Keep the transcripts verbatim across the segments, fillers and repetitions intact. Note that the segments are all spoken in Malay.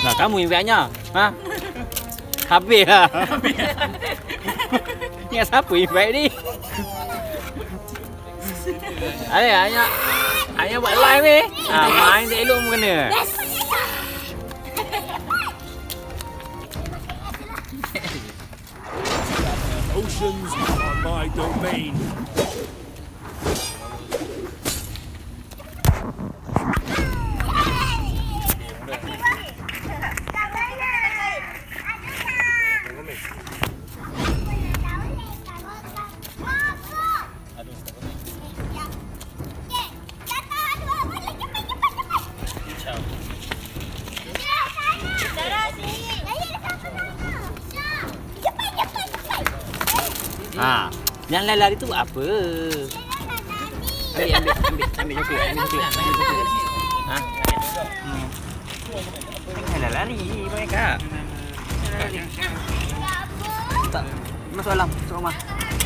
Nah, kamu yang banyak. Ha? Habis lah. Ingat siapa yang baik ni? Ada hanya hanya buat live ni. Ha, main tak elok pun kena. Oceans are my domain. Ha, yang lari-lari tu buat apa? Ambil, ambil, ambil, ambil coklat, ambil coklat, ambil coklat. Ha? Hmm. Janganlah lari, mereka. Tak, masuk dalam, masuk rumah.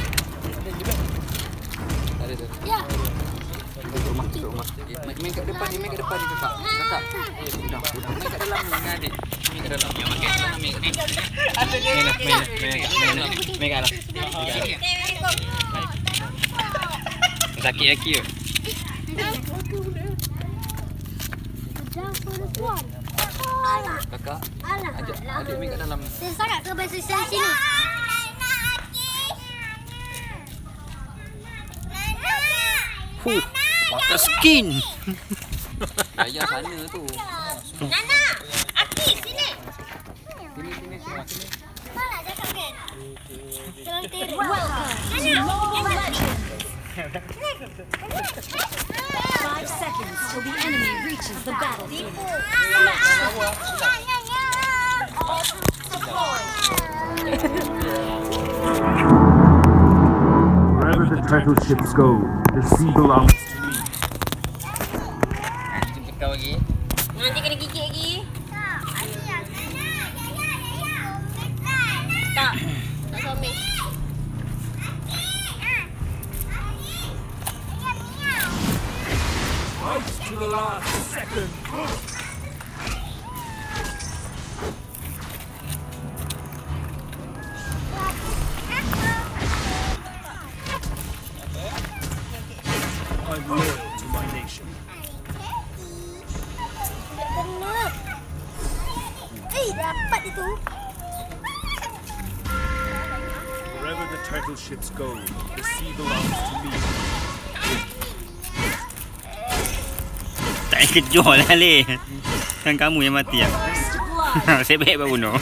Ada tu. Ya. Masuk rumah, masuk rumah. Main kat depan ni, main kat depan ni kakak. Kakak. Eh, sudah, sudah. Main kat dalam dengan adik. Main kat dalam. Yang main kat dalam, main kat dalam. Main lah, main lah, main lah. Main kat dalam. Sakit lagi ke? Kakak, ajak adik main kat dalam. Saya sangat ke bahasa sini. Huh, pakai skin. Ayah sana tu. Nana, Aki sini. Sini sini sini sini. Malah cakap kan. Jangan tiru. Nana, Five seconds till the enemy reaches the battlefield. Wherever the turtle ships go, the sea belongs to me. Jumpa kau lagi. nanti kena gigit lagi. Tak. Tak suami. To the last second. I'm loyal to my nation. Eh, dapat itu. Wherever the turtle ships go, the sea belongs to me. Tak payah kejar lah, Leh. Kan kamu yang mati lah. Saya baik baru bunuh.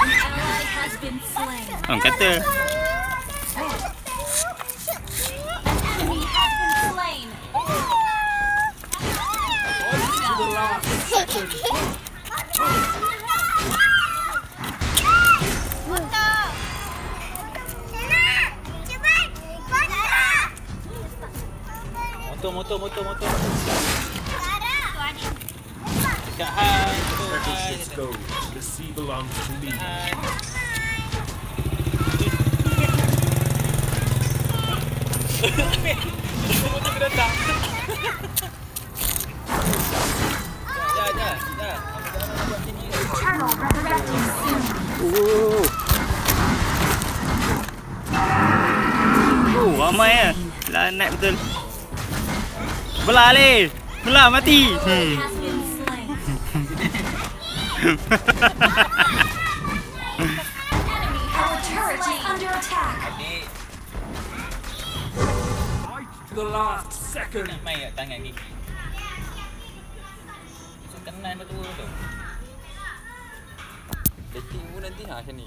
Orang kata. Motor, motor, motor, motor. Dekat hai. Turtle ships go, the sea belongs to me. Motor kena datang. Dah, dah, dah. Oh. Oh, ramai ya. Lanat betul. Belah, Leh. Belah, mati. Hmm. To the last second. Nak main kat tangan gigi. So, kenan betul tu. Dating pun nanti nak macam ni.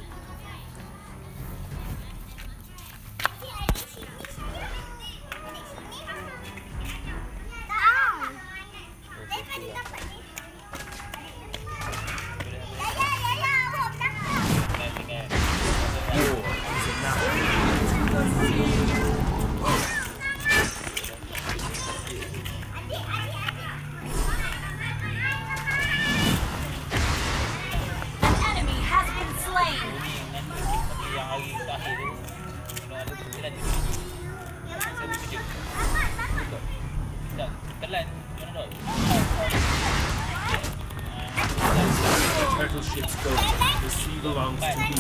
turtle ships go, the sea belongs to me.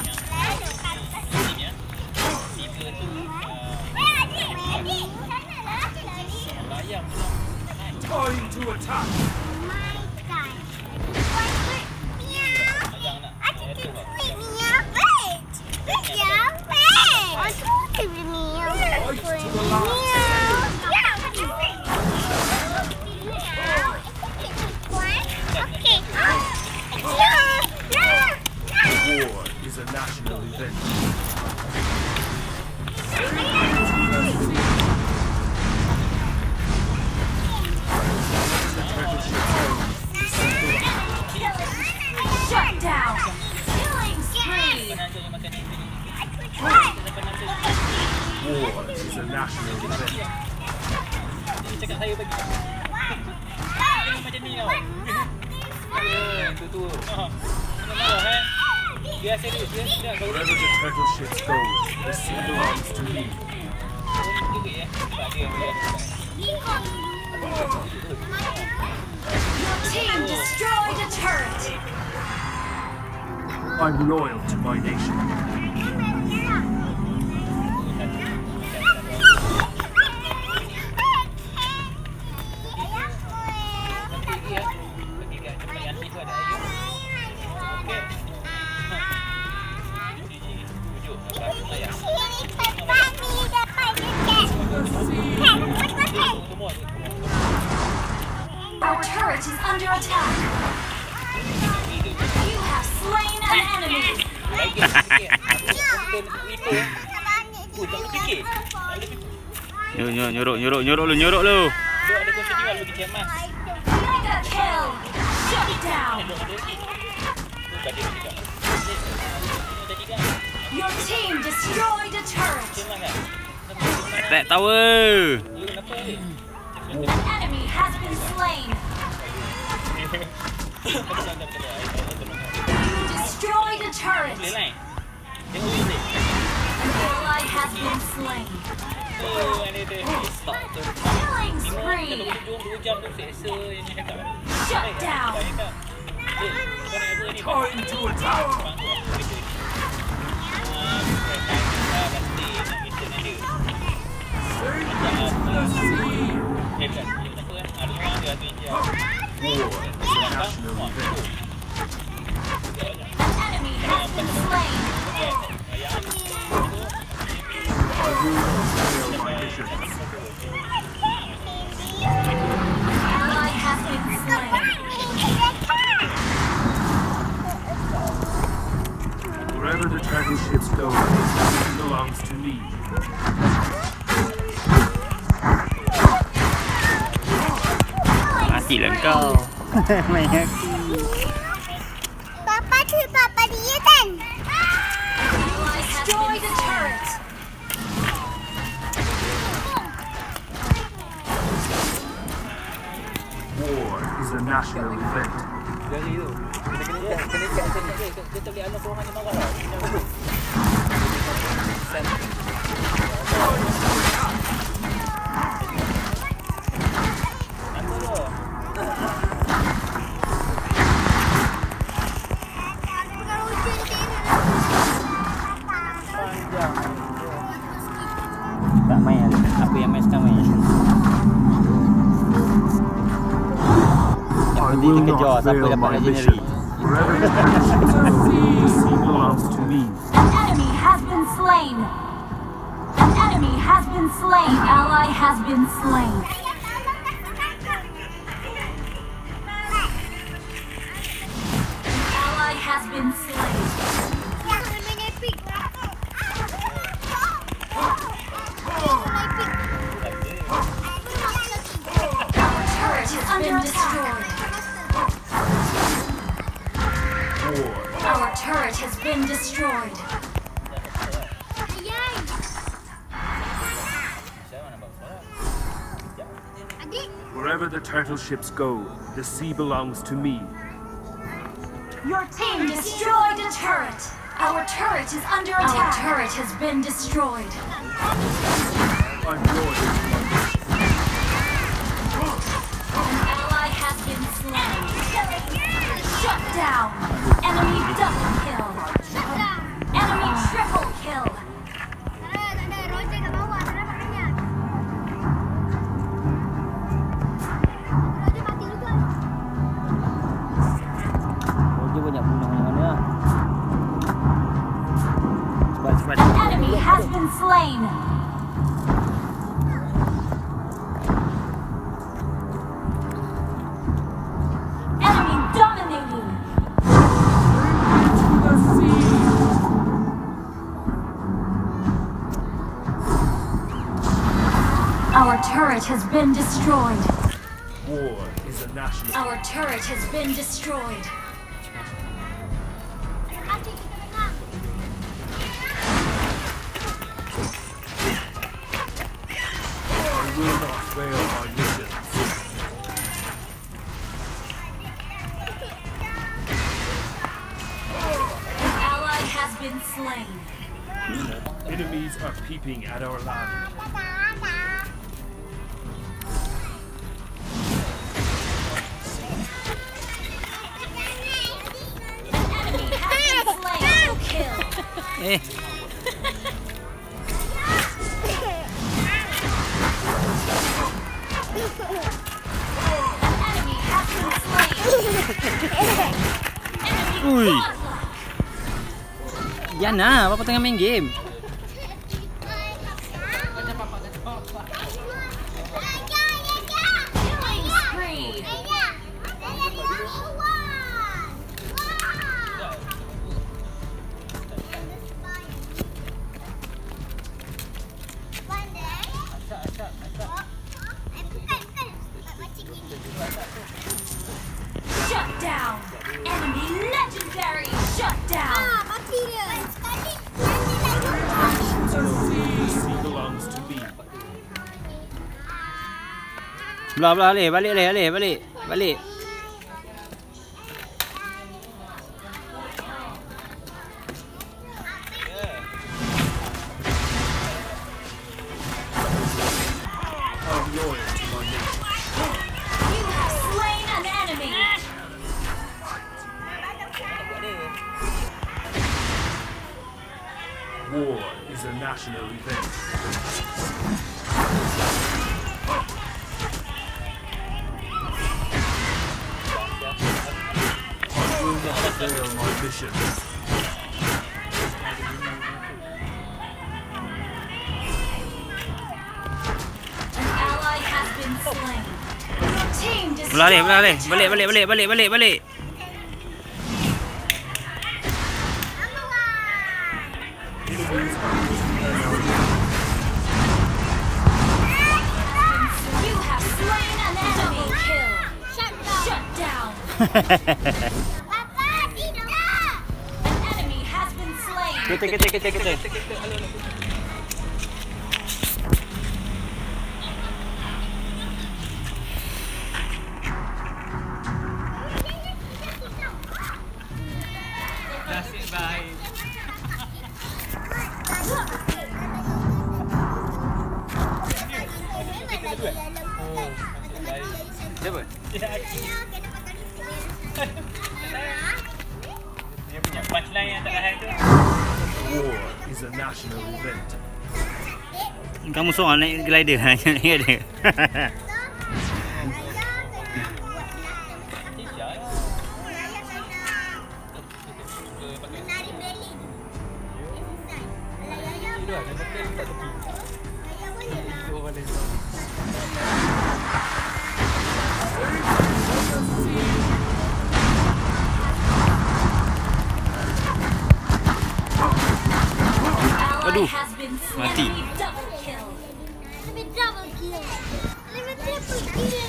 Time to attack! War is a national event. Shut down. Killing spree. War is a national event. Cakap saya bagi. Macam ni tau. Tu tu. Kena marah eh. Biar serius, biar tidak kau. Wherever the turtle ships go, the sea belongs to me. Your team destroyed a turret. I'm loyal to my nation. Our turret is under attack. You have slain an enemy. Nyuruk nyuruk nyuruk nyuruk lu nyuruk lu. Mega kill. Shut down. Your team destroyed a turret. Attack tower. An enemy has been slain. You destroyed a turret. An ally has been slain. Killing spree. Shut down. Time to attack! War is a national event. An enemy has been slain. I will not fail my mission. Ally has been slain. Wherever the turtle ships go, it belongs to me. Mati lah kau. Main aku. Papa tu papa dia kan? Destroy the turret. War is a national event. Dari tu. Kita kena ikat, kena ikat macam ni. Dia tak boleh anak korang ni marah tau. Tak main apa yang main sekarang main. I will not fail my mission. Wherever the turtle ships go, the sea belongs to me. An enemy has been slain. An enemy has been slain. Ally has been slain. Ally has been slain. Our turret has been destroyed. War. Our turret has been destroyed. Wherever the turtle ships go, the sea belongs to me. Your team destroyed a turret. Our turret is under attack. Our turret has been destroyed. I'm loyal to my mission. An ally has been slain. Shut down. Enemy turret has been destroyed. War is a national. Our turret has been destroyed. I will not fail my missions. An ally has been slain. Enemies are peeping at our land. Enemy has been slain. Double kill. Eh. Enemy has been slain. Enemy Ui. godlike. Yana, Papa tengah main game. Killing spree. Shut down. Enemy legendary. Shut down. The sea belongs to me. Belah belah alih, balik alih, alih, balik. Balik. I'm loyal to my nation. You have slain an enemy. War is a national event. I will not fail my missions. An ally has been slain. Your team destroyed Belah alih, belah alih. the Balik, balik, turret. balik, balik, balik, balik. You have slain an enemy. Kill. Shut down. An enemy has been slain. Kita, kita, kita, kita. Nasib baik. Siapa? Dia punya punchline yang tak tahan tu. War is a national event. Kamu seorang naik glider. Naik glider. Ally Aduh, has been slain. mati. Double kill. Double kill. Triple kill.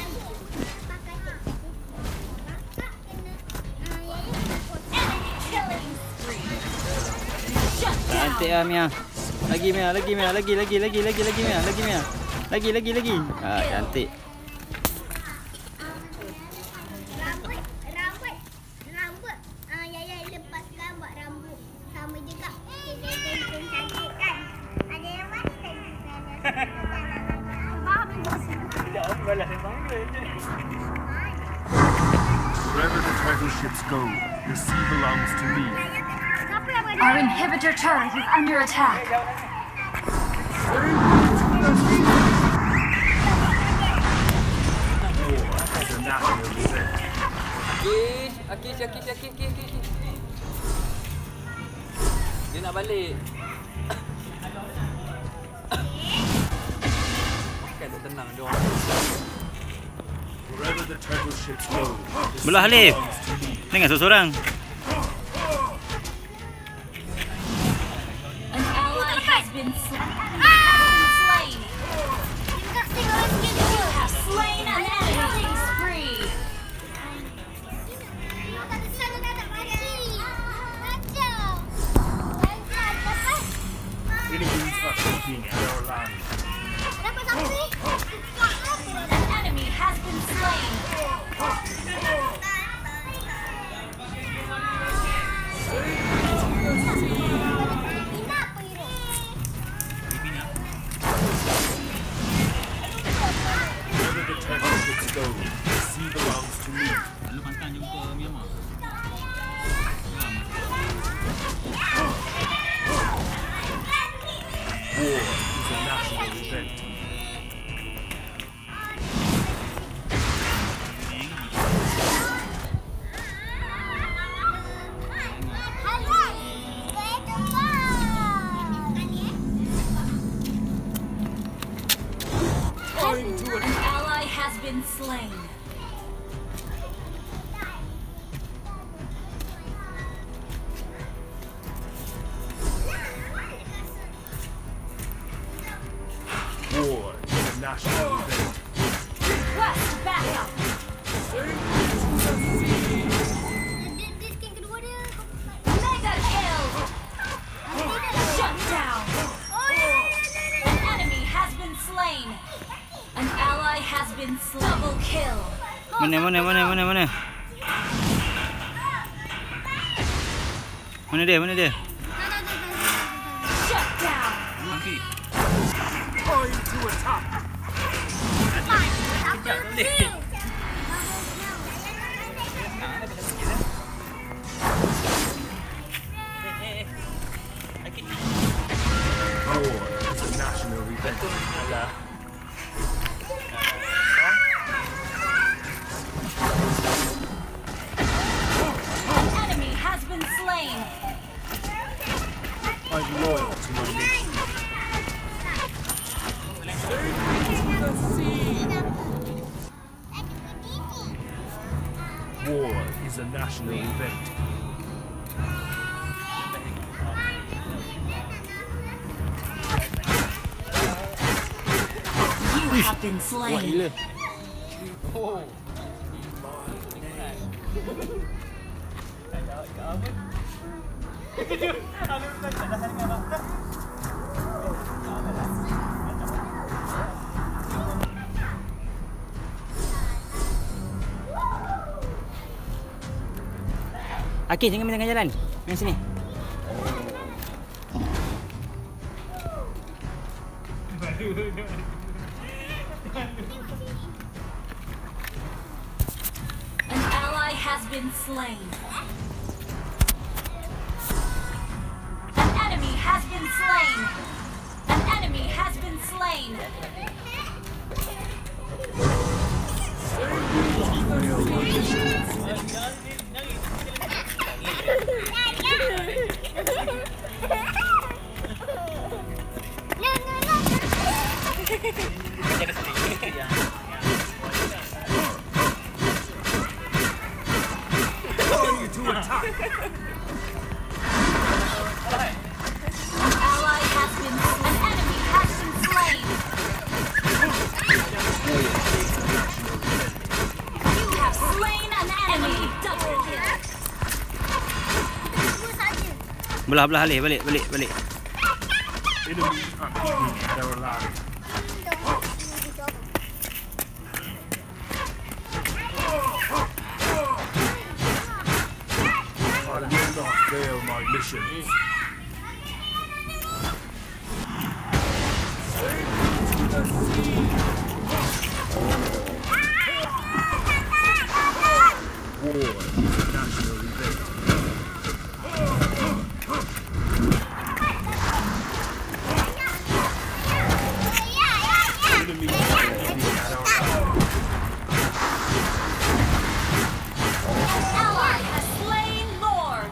Enemy killing spree. Shut down. Cantik ah Mia. Lagi Mia, lagi Mia, lagi, lagi, lagi, lagi, lagi Mia, lagi Mia. Lagi, lagi, lagi. Ah, cantik. Rambut, rambut, rambut. Ah, Yaya lepaskan buat rambut. Sama juga. Kita tentu cantik kan? Ada yang mana tadi sana? Tidak apa balas memang dia. Wherever the turtle ships go, the sea belongs to me. Siapa yang beri? Our inhibitor turret is under attack. War is a national event. Akish, Akish, Akish, Akish, Akish, Akish. Dia nak balik. Kan tak tenang dia orang. Wherever the turtle ships go, the Belah sea Alif. belongs to me. Tengah seorang. An ally has been slain. Slain. You have slain an enemy. Spree. Enemies are shooting at our line. An enemy has been slain. Wherever the turtle gets going, the sea belongs to me. Lalu pantang jumpa Myanmar. War is a national event. Time to An ally has been slain. War is a national event. Request backup. Mega kill. Shut down. An enemy has been slain. An ally has been slain. Double kill. Mana mana mana mana mana. Mana dia? Mana dia? Shut down. Mati. Time to attack. War is a national event. An enemy has been slain. I'm loyal to my nation. War is a national event. You have been slain. Akif, jangan main tengah jalan. Main sini. An ally has been slain. An enemy has been slain. An enemy has been slain. Time to attack. An ally has been slain. An enemy has been slain. You have slain an enemy. Double kill. Belah belah alih, balik balik balik. Enemies are eating at our line. I will not fail my mission. War is a national event. Enemies are eating at our line. An ally has slain Lord.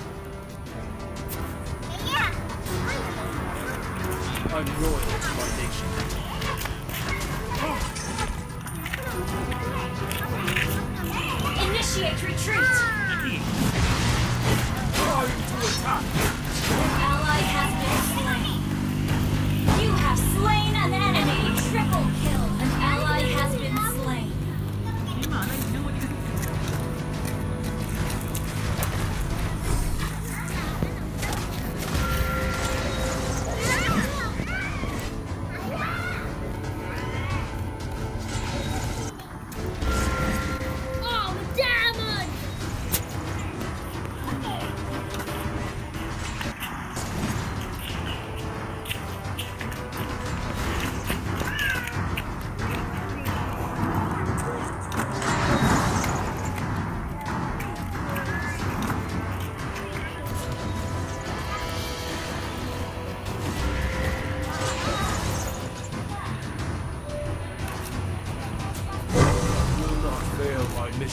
I'm loyal to my nation. Initiate retreat. Time to attack. An ally has been slain. You have slain an enemy. Triple kill.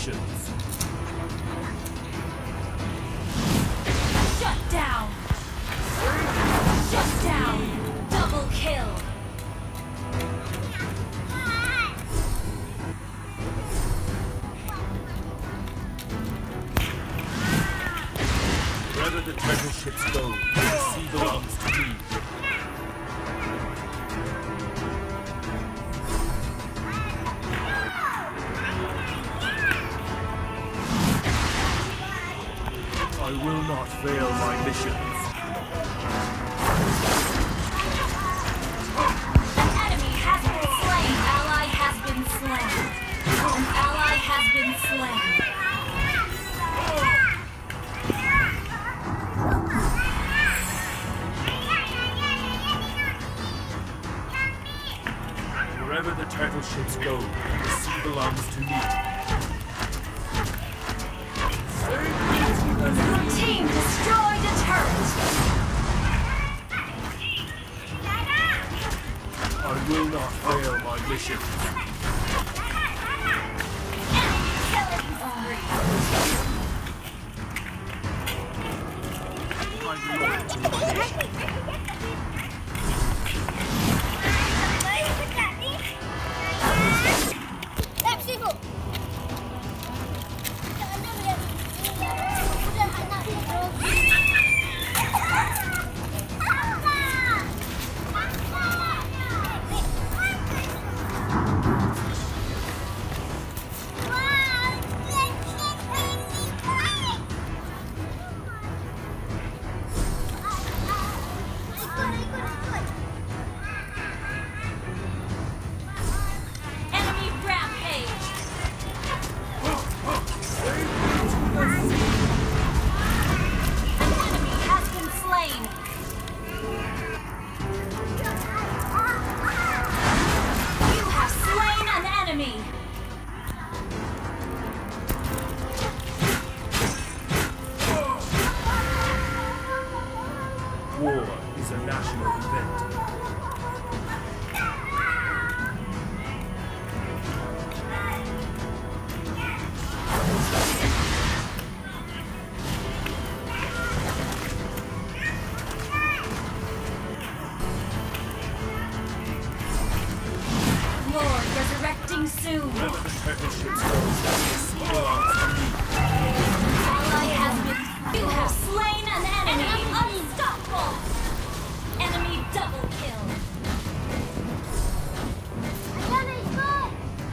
missions. Shut down. Shut down. Double kill. Wherever the treasure ships go, the sea belongs to me. I will not fail my missions. An enemy has been slain. Ally has been slain. An ally has been slain. Wherever the turtle ships go, the sea belongs to me. Your team destroyed a turret. I will not fail my mission. I'm loyal to my mission. Lep sibuk. Tak ada lep. Sudah anak itu. Enemy rampage. An enemy has been slain. You have slain an enemy. War is a national event. Lord resurrecting soon. Wherever the turtle ships go, the sea belongs to me. Ally has been. You have slain an enemy. Unstoppable. Enemy double kill. Jangan ikut.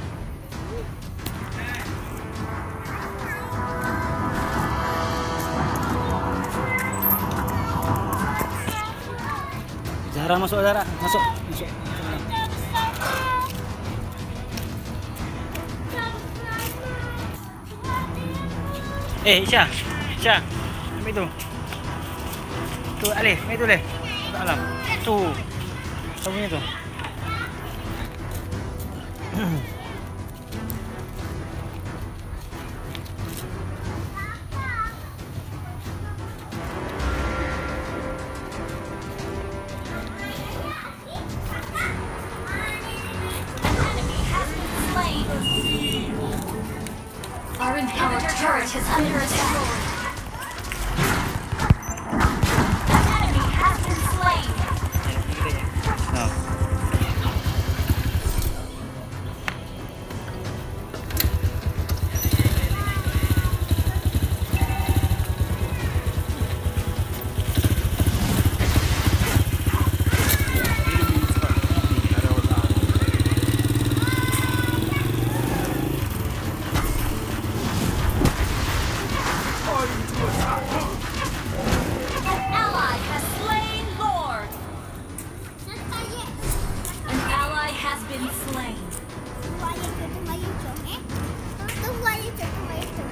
Zahra masuk, Zahra. Masuk. Masuk. Eh, Isha. Isha. Ambil tu. Tu, Alif. Ambil tu, Alif. Tak alam. Tu. Tu punya tu. Enemy has been slain. Our inhibitor turret is under attack. An enemy has been slain. Ha. An ally has slain Lord. An ally has been slain. Tunggu ayah tu, tunggu ayah tu, eh? Tunggu ayah tu, tunggu ayah tu.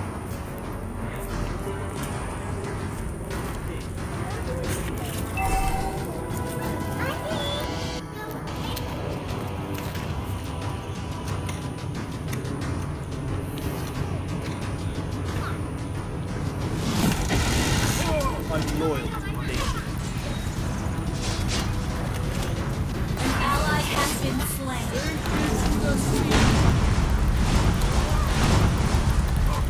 I'm loyal to my nation. An ally has been slain.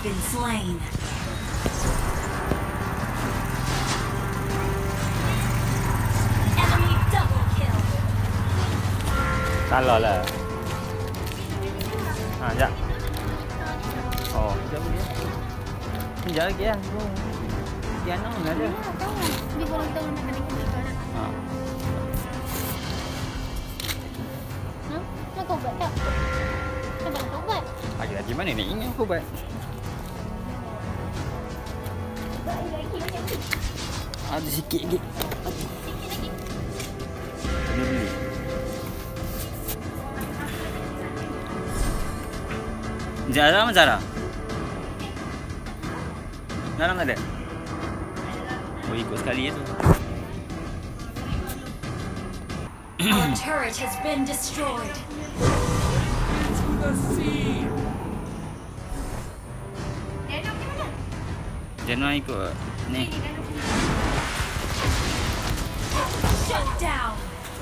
been slain. Enemy double kill. Salah lah. Ha, sekejap. Oh, sekejap lagi. Sekejap lagi lah. Tiana mana ada? Dia korang tahu nak kena kena kau nak. Ha. Ha? Nak kau buat tak? Sebab kau buat. Lagi-lagi mana ni ingat aku buat? Ada sikit lagi. Sikit lagi. Kena beli. Zara mana Zara? Zara tak ada? Oh, ikut sekali je tu. Our turret has been destroyed. Dia nak pergi mana? Jangan ikut ni. Shut down.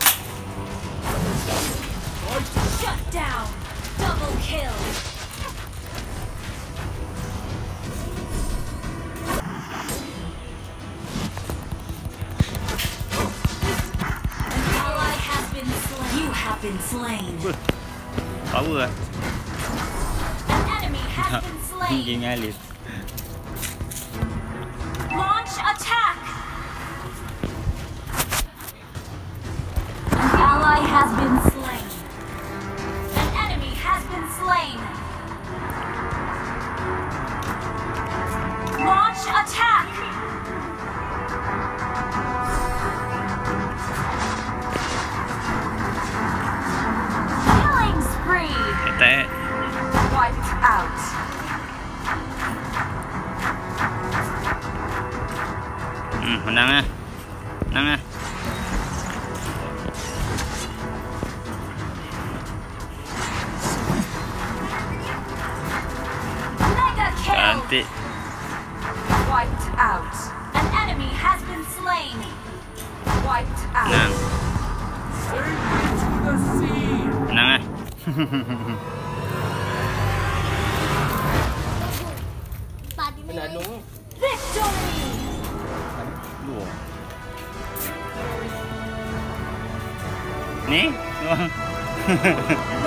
Shut down. Double kill. An ally has been slain. You have been slain. Power lah. An enemy has been slain. Tinggi ngalir. Launch attack. An ally has been slain. An enemy has been slain. Launch attack. Killing spree. Attack. Wiped out. Hmm, menang lah. Menang lah. Mega kill. Cantik. Wiped out. An enemy has been slain. Wiped out. Menang. Menang lah. Padi ni. Victory. Dua. Ni? Dua.